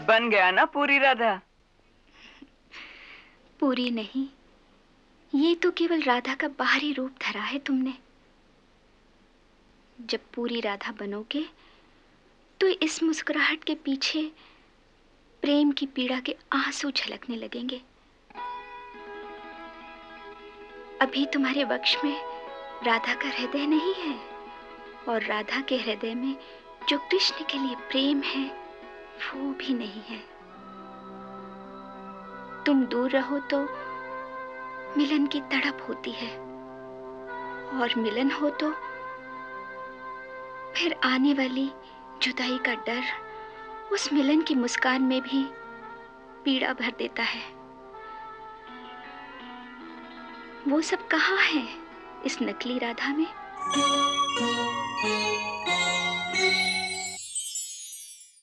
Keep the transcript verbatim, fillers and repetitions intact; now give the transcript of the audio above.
बन गया ना पूरी राधा? पूरी नहीं, ये तो केवल राधा का बाहरी रूप धरा है तुमने। जब पूरी राधा बनोगे तो इस मुस्कुराहट के पीछे प्रेम की पीड़ा के आंसू झलकने लगेंगे। अभी तुम्हारे वक्ष में राधा का हृदय नहीं है, और राधा के हृदय में जो कृष्ण के लिए प्रेम है वो भी नहीं है। तुम दूर रहो तो मिलन की तड़प होती है, और मिलन हो तो फिर आने वाली जुदाई का डर उस मिलन की मुस्कान में भी पीड़ा भर देता है। वो सब कहाँ है इस नकली राधा में?